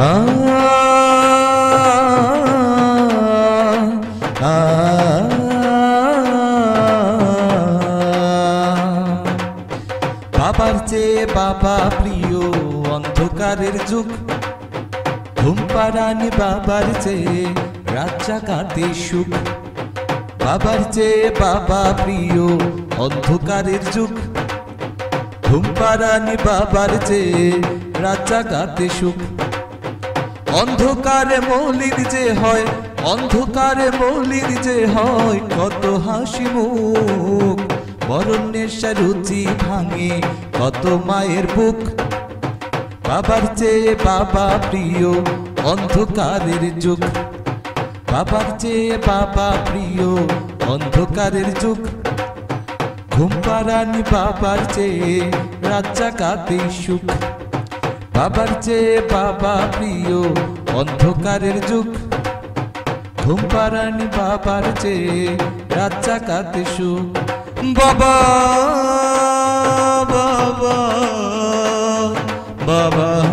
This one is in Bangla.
বাবার চেয়ে বাবা প্রিয় অন্ধকারের যুগ, ঘুম পাড়ানি বাবার চেয়ে রাত জাগাতে সুখ। বাবার চেয়ে বাবা প্রিয় অন্ধকারের যুগ, ঘুম পাড়ানি বাবার চেয়ে রাত জাগাতে সুখ। অন্ধকারে মলিন যে হয়, অন্ধকারে মলিন যে হয়, কত হাসি মুখ মরণ নেশা রুচি ভাঙে কত মায়ের বুক। বাবার চেয়ে বাবা প্রিয় অন্ধকারের যুগ, বাবার চেয়ে বাবা প্রিয় অন্ধকারের যুগ, ঘুম পাড়ানি বাবার চেয়ে রাত জাগাতে সুখ। বাবার চেয়ে বাবা প্রিয় অন্ধকারের যুগ, ঘুম পাড়ানি বাবার চেয়ে রাত জাগাতে সুখ। বাবা বাবা বাবা